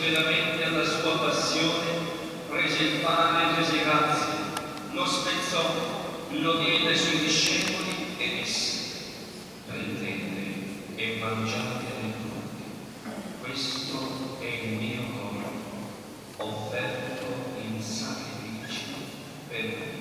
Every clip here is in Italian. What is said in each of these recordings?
sinceramente alla sua passione, prese il pane, rese grazie, lo spezzò, lo diede ai suoi discepoli e disse: prendete e mangiate tutti. Questo è il mio corpo, offerto in sacrificio per voi.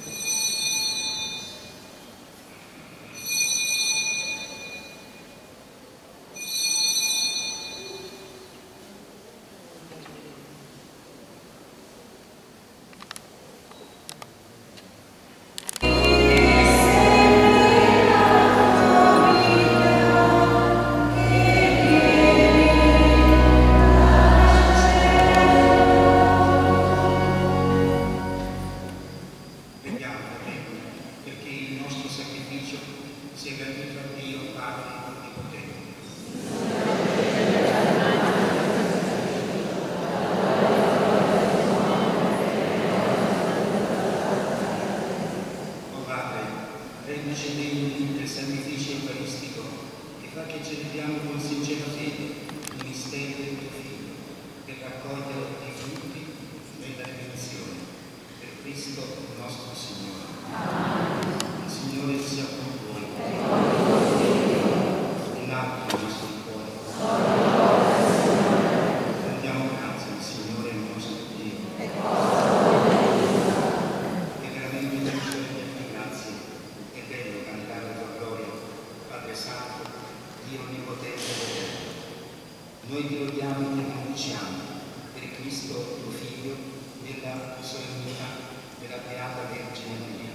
Noi ti lodiamo e ti benediciamo per Cristo, tuo Figlio, nella solennità della Beata Vergine Maria.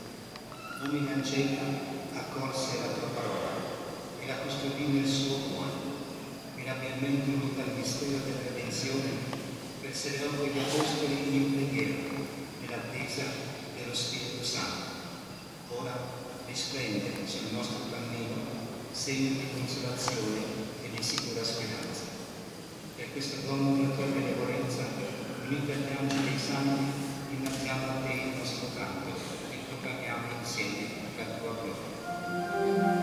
Umile ancella accolse la tua parola e la custodì nel suo cuore, mirabilmente unita al mistero della redenzione, perseverò con gli apostoli in preghiera nell'attesa dello Spirito Santo. Ora risplende sul nostro cammino segno di consolazione e di sicura speranza. Per questo dono della tua benevolenza, uniti agli angeli e ai santi, innalziamo a te il nostro canto e proclamiamo insieme la tua gloria.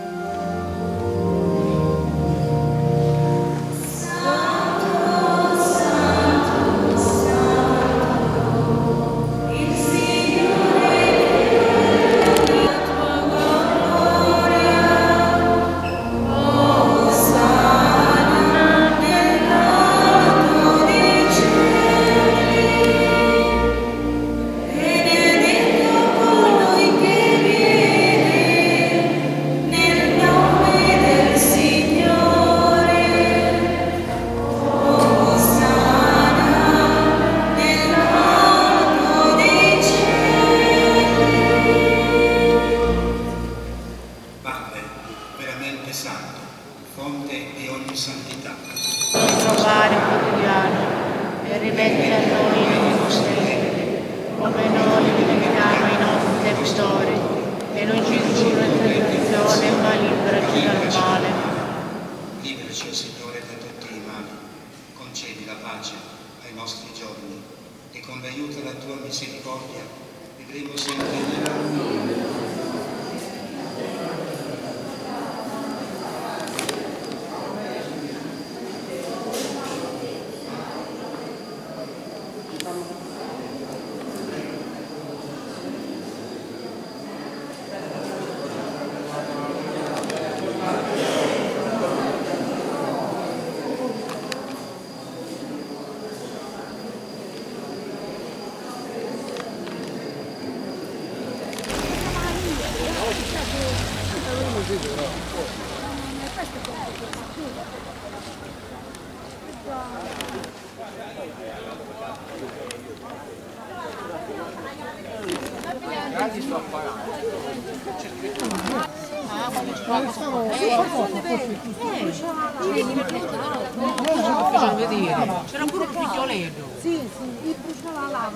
C'era pure un figlioletto. Sì, il bruciava la lava.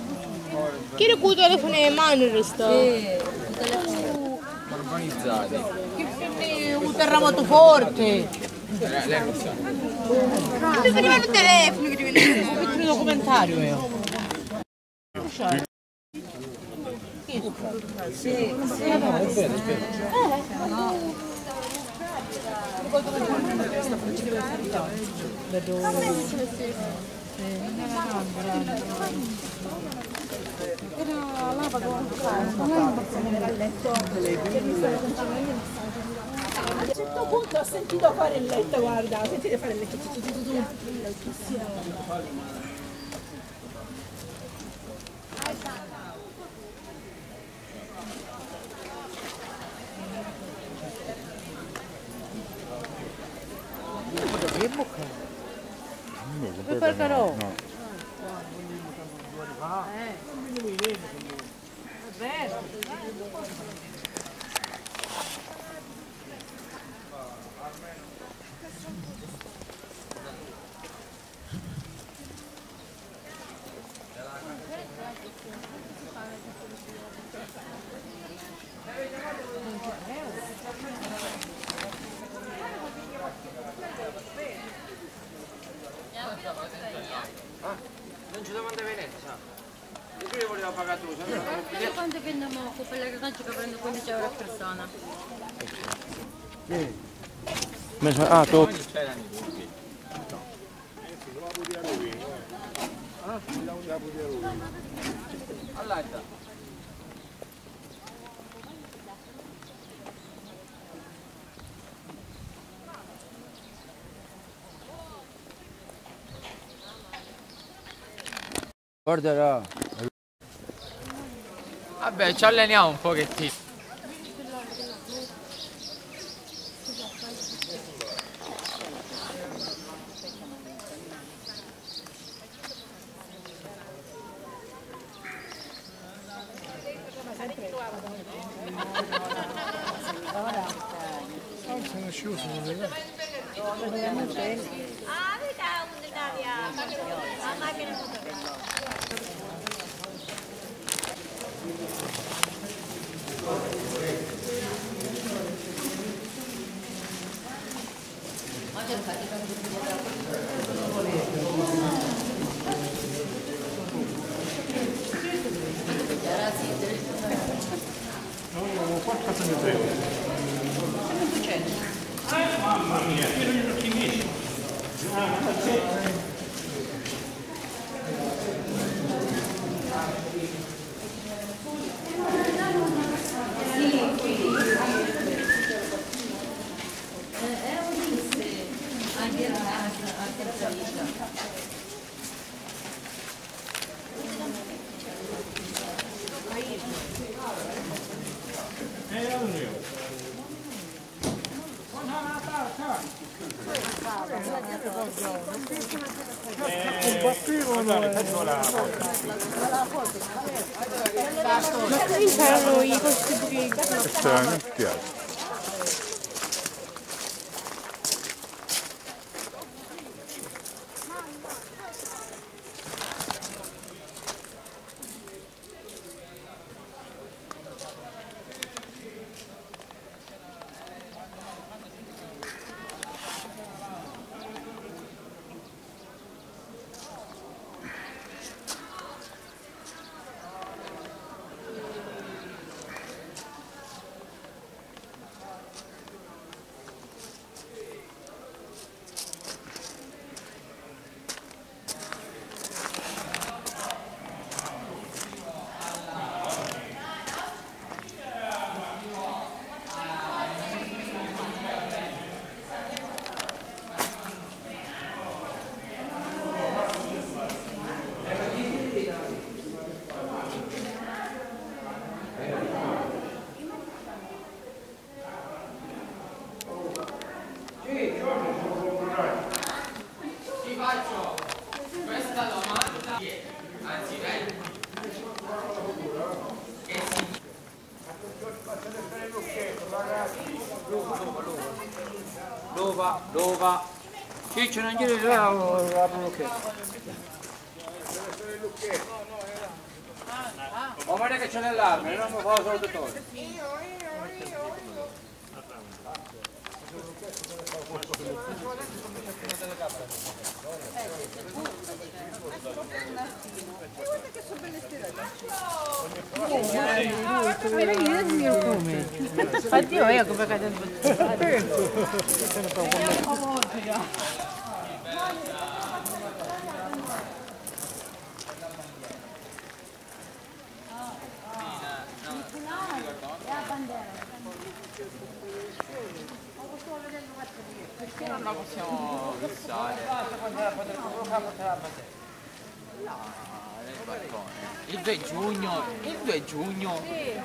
Chi ha il telefono in mano resta? Organizzati. Un terremoto forte. Lei lo sa. Mi veniva il telefono che ti veniva. Ho visto il documentario io. Sì. Vedo Era lava con a letto. A un certo punto ho sentito fare il letto, guarda, sentite fare il letto. Vuoi fare caro? No. Non ci devo andare a Venezia. Io volevo pagare tu, se no Io quando prendiamo per le ragazze che prendo 15 euro a persona. Ah, tu? non c'erano i dubbi. All'alta. Guarderà. Vabbè, ci alleniamo un pochettino. C'erano i costi buchi. Strano, piace. Dove? Ciccio, non giri là o apro l'occhetto? Ma guarda che c'è l'allarme, non mi fa solo tutto. Infatti io ecco perché possiamo fissare. Basta quando la potrà la batteria. No, nel balcone. Il 2 giugno. Il 2 giugno.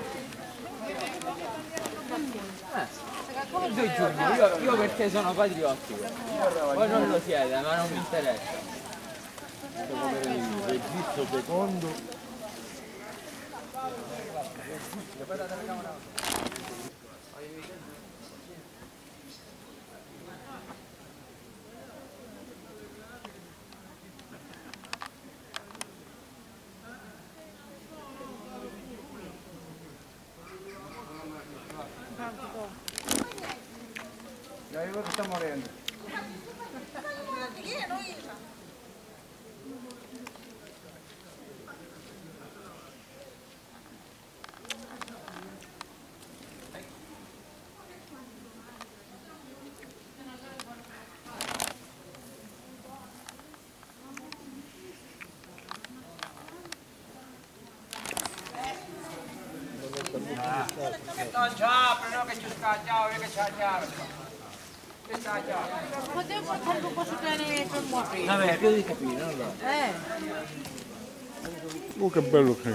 Il 2 giugno. Io perché sono patriottico. Voi non lo siete, ma non mi interessa. Registro secondo. Ya io che sta morendo. Non c'ha, però che ci scacciavo, che c'ha chiaro. Potevo portare un po' su bene per muovere. Vabbè, più di capire, allora. Oh, che bello che è.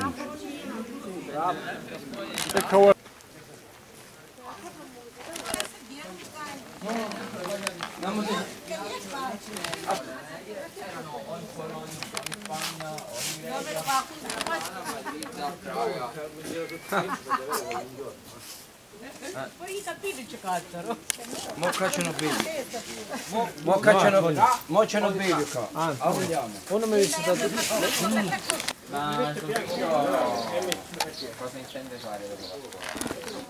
Ecco. Poi i capelli ci cazzano. Mo cacciano bene. Mo cacciano bene. Mo c'hanno bene qua. Ah, vogliamo. Non mi visto dato. Ma cosa intende fare dopo?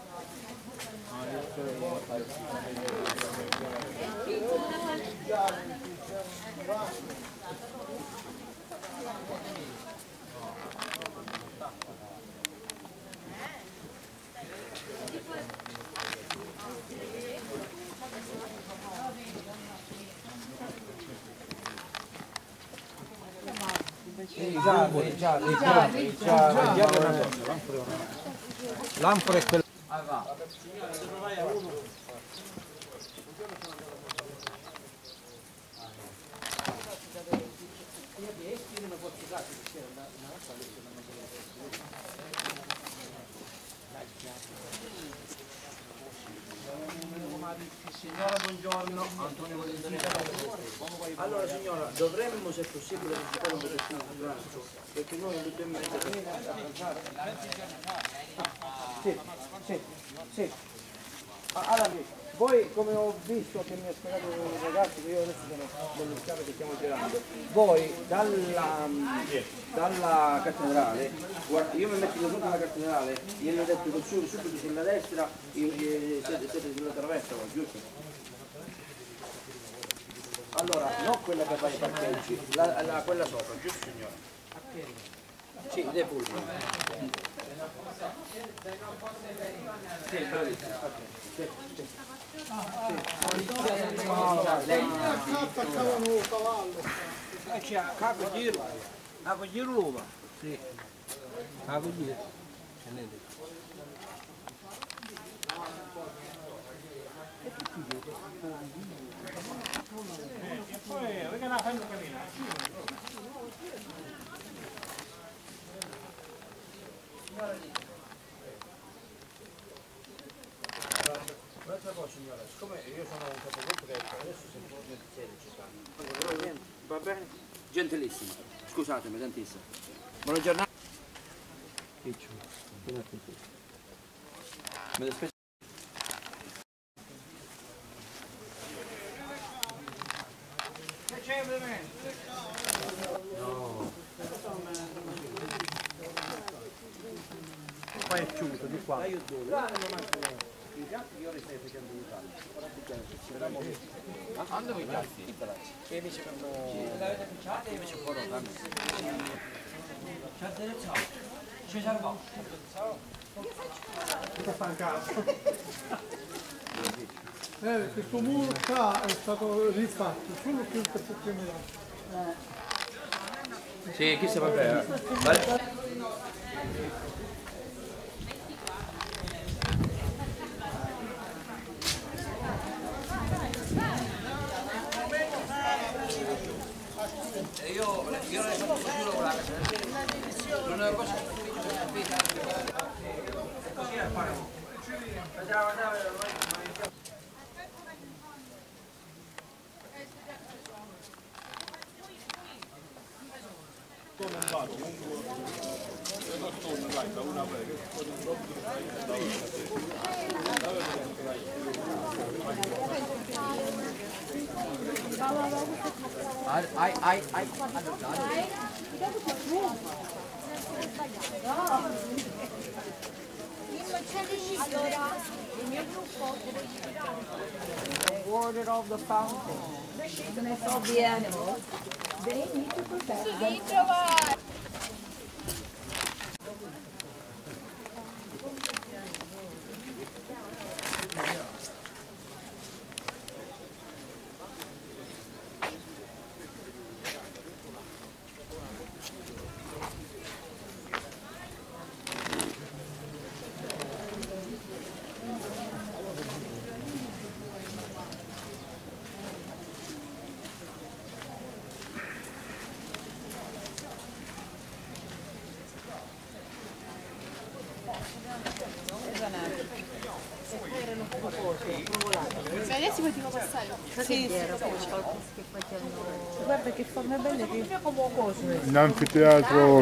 L'anfora è quella. Signora, buongiorno, Antonio Valentini. Allora signora, dovremmo se possibile visitare un pochettino il braccio, perché noi alle 2:30 Sì. Allora, voi come ho visto che mi ha spiegato il ragazzo, che io adesso sono nello scavo che stiamo girando, voi dalla cattedrale, guarda, io mi metto sotto la cattedrale, gli hanno detto che subito sulla destra siete sulla traversa, giusto? Allora, non quella che fa i parcheggi, quella sopra, giusto signora? Sì, dei pullman. Sì, bravissimo. Attaccavano un cavallo. C'è capo giro l'uva. Sì. Capo giro. Un'altra cosa signora, siccome io sono un capogruppo che adesso si può mettere va bene? Gentilissimo, scusatemi tantissimo. Buona giornata. Qua è chiuso di qua. I piatti io li stai facendo aiutare. Quando mi piatti? E mi sembrano... L'avete picciato? E mi sembrano ci salvo. Cosa sta in casa? Questo muro qua è stato rifatto solo più per settimana. Sì, chi se va bene. io non ne faccio più con la casa. Non è una cosa così a fare. Order of the fountain. Of the animals. They need to protect them. Adesso poteva passare. Sì, guarda che forme belle che come cose. In anfiteatro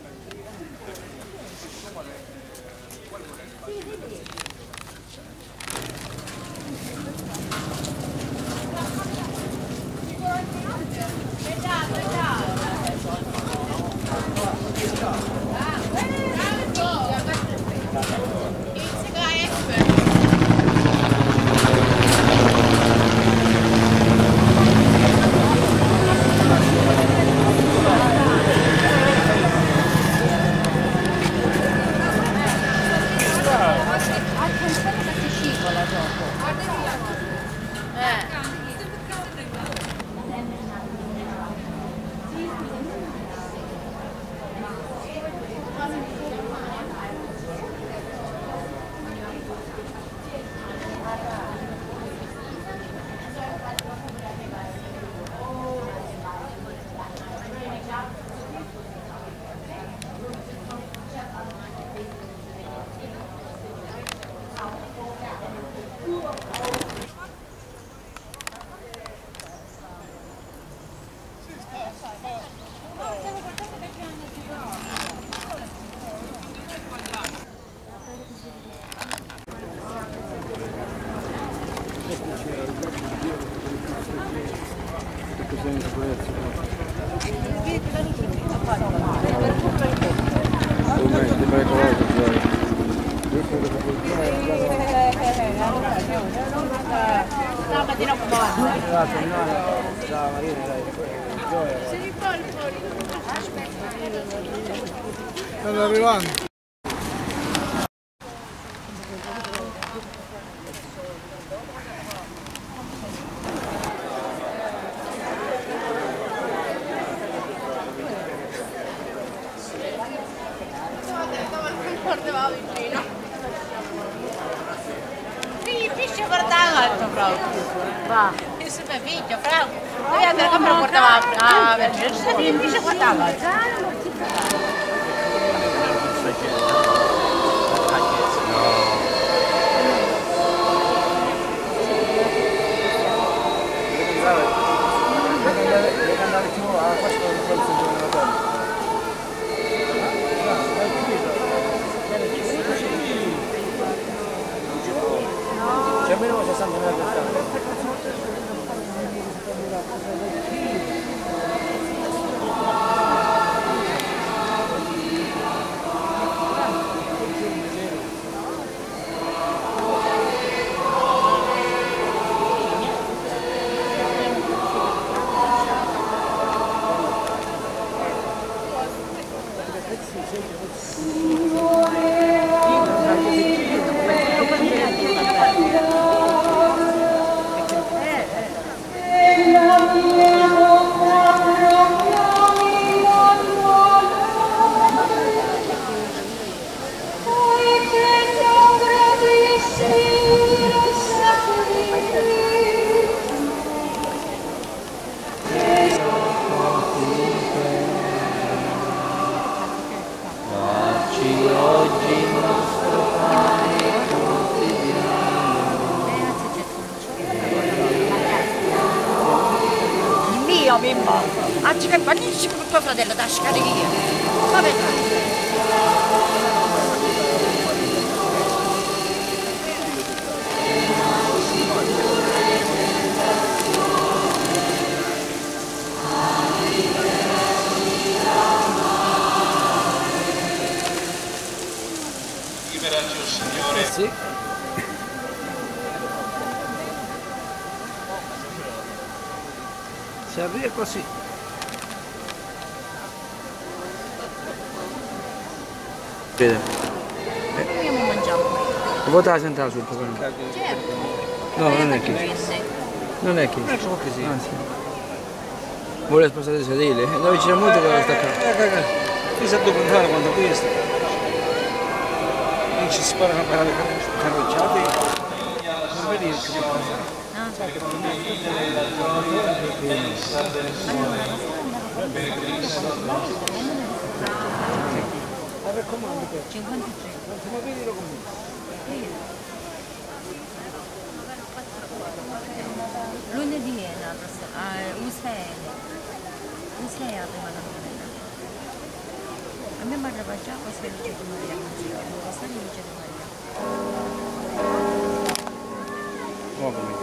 stanno arrivando. Figlio portava altro proprio. Va. E se mi figlio, però. Noi andare come lo portava a Vergine, il figlio portava. C'è almeno 60 metri per Dici per tuo fratello da scarichia. Ma vedrai. Liberaci, oh Signore. Sì. Si avvia così. Vede. Andiamo a mangiare. Vota la centrale sul tuo Certo. No, non è che. Non è che. Anzi. Vuole spostare i sedili? Dove c'è molto che lo stacca. Pensa a documentare quando questo. Non ci sparano per le carrocciate. Non vedi che raccomando te. 53. Ma vedilo con me. Lunedì è la prossima, un 6 arriva la mattina. A me mi arriva già questa luce di Maria, questa luce di Maria. Muovimi.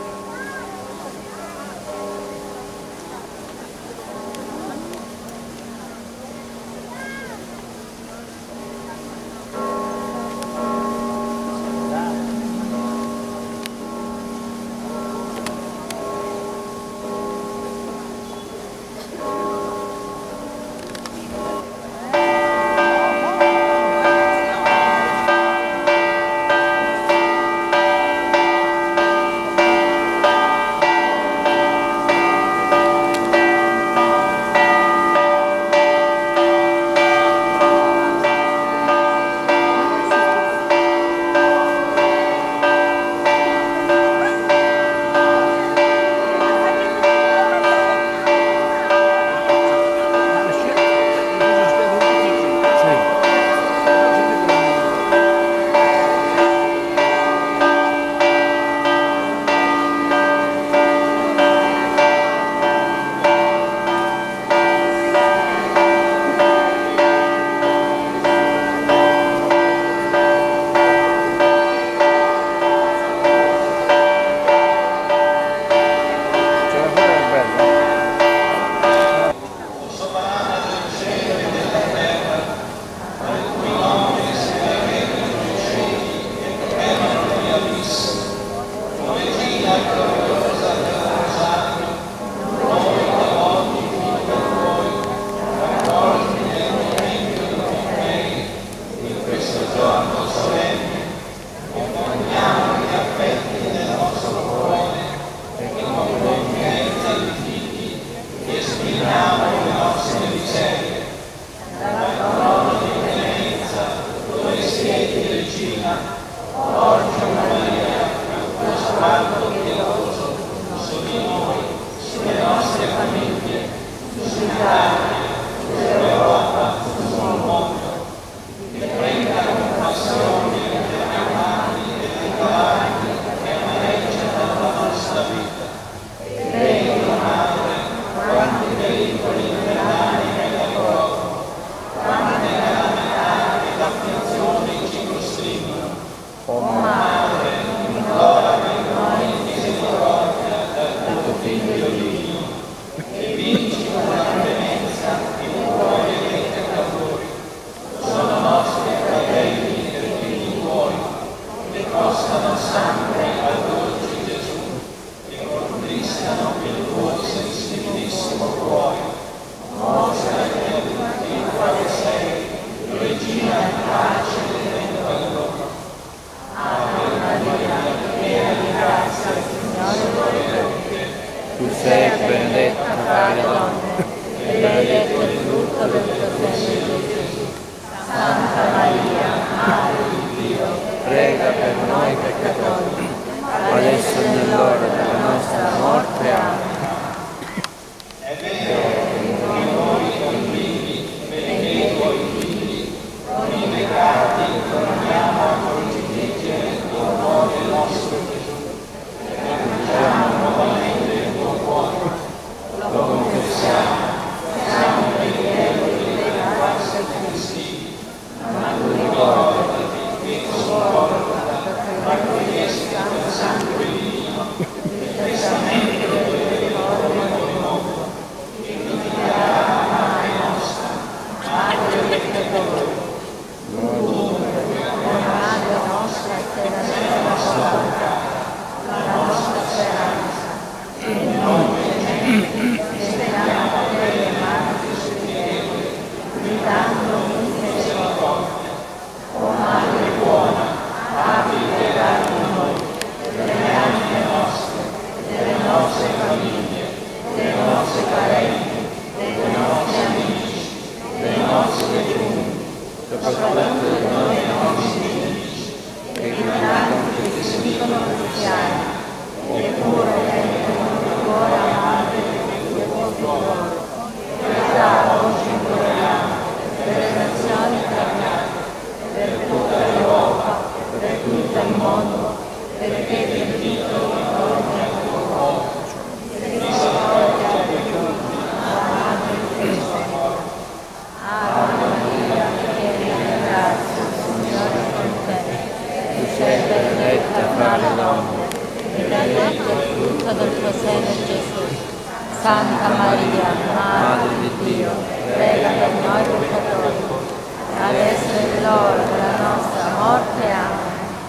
evitando misericordia. O Madre buona, abbi pietà di noi, delle anime nostre, delle nostre famiglie, dei nostri parenti, dei nostri amici, dei nostri difunti, soprattutto di noi nostri nemici, e di tanti che si dicono cristiani, eppure tengono il cuore amante dei tuoi loro. Pietà oggi imploriamo per le nazioni traviate, per tutta l'Europa, per tutto il mondo, perché per tutto il mondo è il tuo cuore. Misericordia per noi, Madre di Cristo. Ave Maria, piena di grazia, il Signore è con te. Tu sei benedetta fra le donne, e benedetto il frutto del tuo seno, Gesù. Santa Maria, Madre di Dio, prega per noi peccatori, adesso è l'ora della nostra morte. Amen.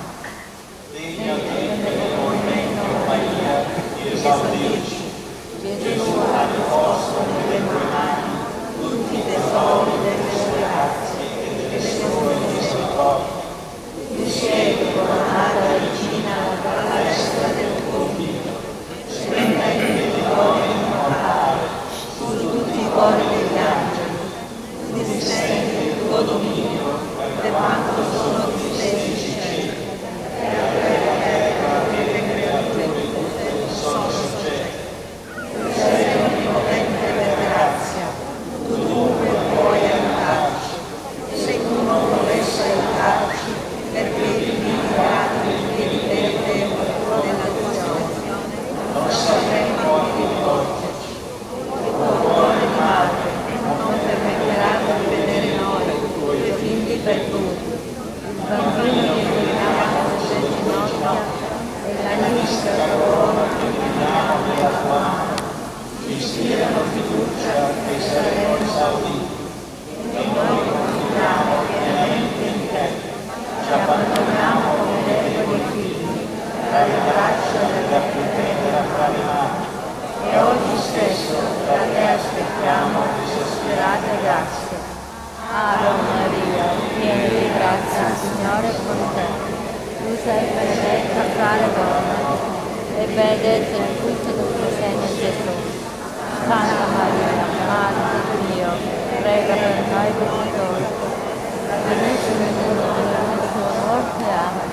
Gesù ha risposto nelle mani tutti i tesori delle sue grazie e delle sue misericordie. Tu sei coronata regina alla destra del tuo Dio, splendente di gloria immortale su tutti i cuori degli angeli. Tu distenti il tuo dominio per quanto sono distesi i cieli e la terra e le creature sono soggette. Tu sei onnipotente per grazia, tu dunque puoi aiutarci, e se tu non dovessi aiutarci, perché i migrati e i perdevoli della tua azione, non sapremmo a chi rivolgerci. Il tuo cuore di madre non permetterà di vedere noi, i tuoi figli perduti, il bambino che vogliamo nelle tue ginocchia e l'aiuto a loro che vediamo nella tua mano. Ispirano fiducia e saremo esauditi. E noi confidiamo pienamente in te. Ci abbandoniamo come deboli figli dalle braccia della pretendere fra le mani. E oggi stesso da te aspettiamo disperate grazie. Ave Maria, piena di grazia, il Signore è con te. Tu sei benedetta fra le donne, e benedetto il frutto del tuo seno, Gesù. Santa Maria, Madre di Dio, prega per noi peccatori, adesso nel giorno della nostra morte. Amen.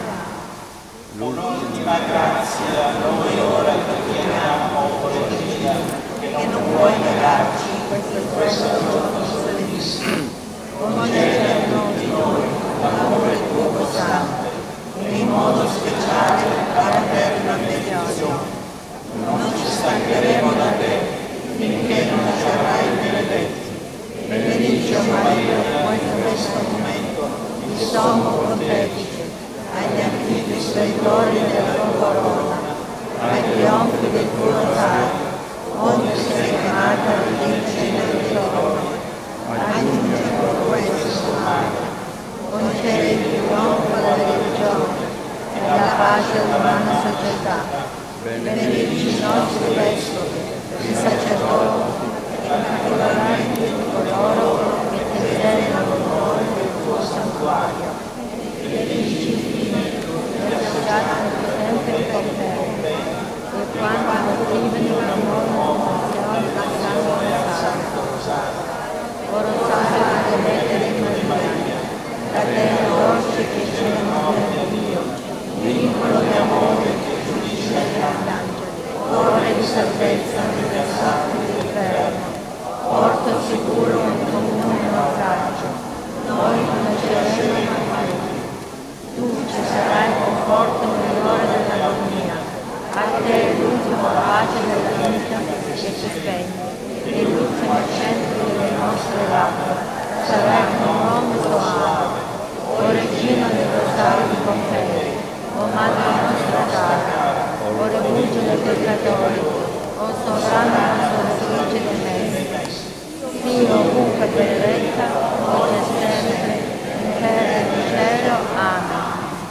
L'ultima grazia, noi ora ti chiediamo, o Dio, che non puoi negarci questo giorno solennissimo. Concederno di noi l'amore tuo santo, e in modo speciale la fraterna benedizione. Non ci stancheremo da te, finché non sarai benedetti. Benedice Maria, questo momento di sommo pontefice, agli antichi splendori della tua corona, ai trionfi del tuo rosario, onde sei chiamata vincere del giorno, aggiunge questo mare, concede il trionfo della religione e la pace all'umana società. Benedici i nostri vescovi, i sacerdoti, in particolare tutti coloro che desiderano l'onore del tuo santuario. Benedici i figli che associati nel tuo tempio con te, e quando attivano l'amore e l'unzione del sangue rosario. O rosario benedetto di Maria, fratello dolce che c'era nel Dio, vincolo di amore che giudice gli angeli, cuore di salvezza universale dell'inferno, porto sicuro in comune naufragio, noi conosceremo mai. Tu ci sarai conforto nell'ora dell'agonia, a te l'ultima pace della vita che si spegne, e l'ultimo centro delle nostre labbra sarà il tuo nome soave. O Regina del Rosario di Pompei, o Madre nostra cara, o Refugio dei peccatori, o Sovrana conservatrice dei messi, sii ovunque benedetta, oggi e sempre, in terra e in cielo. Amen.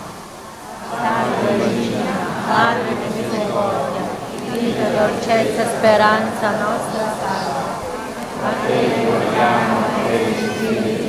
Salve Regina, Madre di misericordia, vita, dolcezza, speranza nostra salve. A te ricordiamo e respiri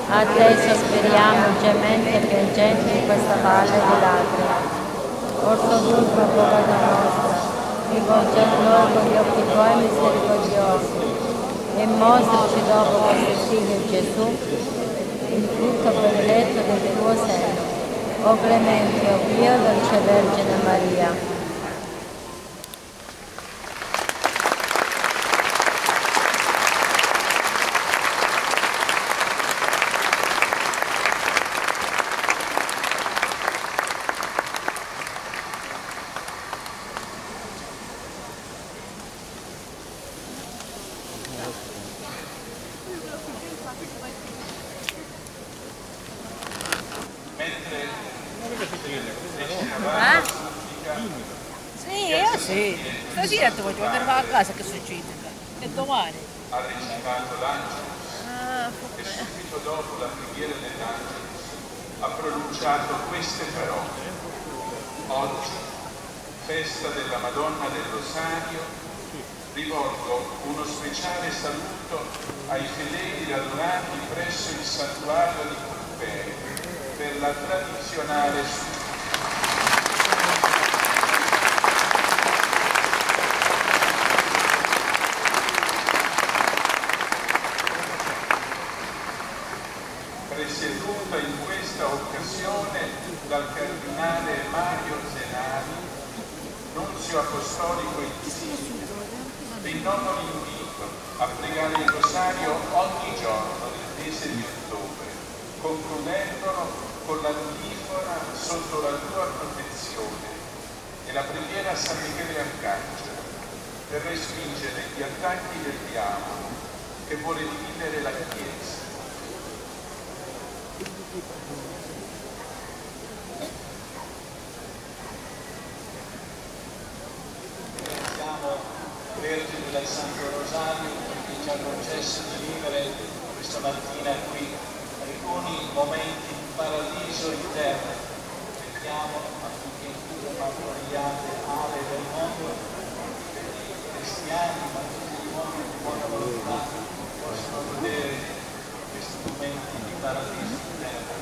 A te sospiriamo, gementi e piangenti in questa valle di lacrime. Ortodulce Avvocato nostra, rivolgi a noi con gli occhi tuoi misericordiosi e mostraci dopo questo figlio Gesù, il frutto prediletto del tuo seno. O clemente, o Dio, dolce Vergine Maria. Sì, io sì. Stasera ti voglio andare a casa che succede. E domani. Ha recitato l'angelo e subito dopo la preghiera dell'angelo ha pronunciato queste parole. Oggi, festa della Madonna del Rosario, rivolgo uno speciale saluto ai fedeli radunati presso il santuario di Pompei per la tradizionale presieduta in questa occasione dal cardinale Mario Zenari, nunzio apostolico in Sicilia. Rinnovo l'invito a pregare il rosario ogni giorno del mese di ottobre, concludendolo con l'antifona sotto la tua protezione e la preghiera a San Michele Arcangelo per respingere gli attacchi del diavolo che vuole dividere la Chiesa. Ringraziamo Vergine del Santo Rosario che ci ha concesso di vivere questa mattina qui alcuni momenti di paradiso in terra. Preghiamo affinché in tutte le martoriate aree del mondo i cristiani, ma tutti gli uomini di buona volontà possano vedere questi momenti di paradiso in terra.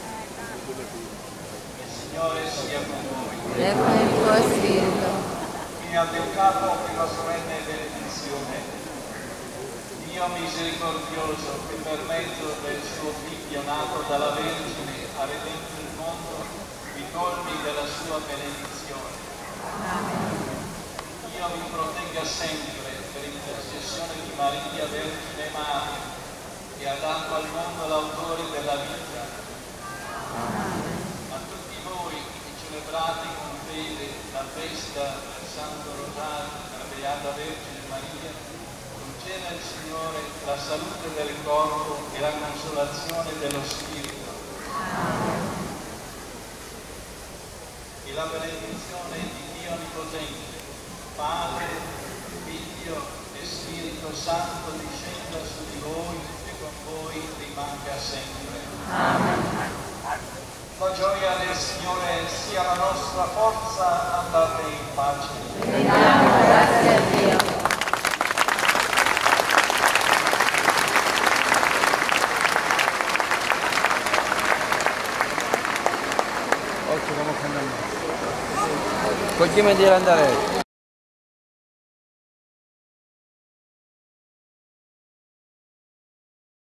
Il Signore sia con voi. E con il tuo spirito. Fino al Deo Capo per la solenne benedizione. Dio misericordioso che per mezzo del suo Figlio nato dalla Vergine ha redento il mondo, vi colmi della sua benedizione. Dio vi protegga sempre per intercessione di Maria Vergine Madre, che ha dato al mondo l'autore della vita. A tutti voi che celebrate con fede la festa del Santo Rosario della Beata Vergine Maria, conceda il Signore la salute del corpo e la consolazione dello spirito. E la benedizione di Dio Onnipotente, Padre, Figlio e Spirito Santo discenda su di voi e con voi rimanga sempre. Amen. La gioia del Signore sia la nostra forza, andate in pace. Rendiamo grazie a Dio. Oggi vamos a andare. Coglieme di andare.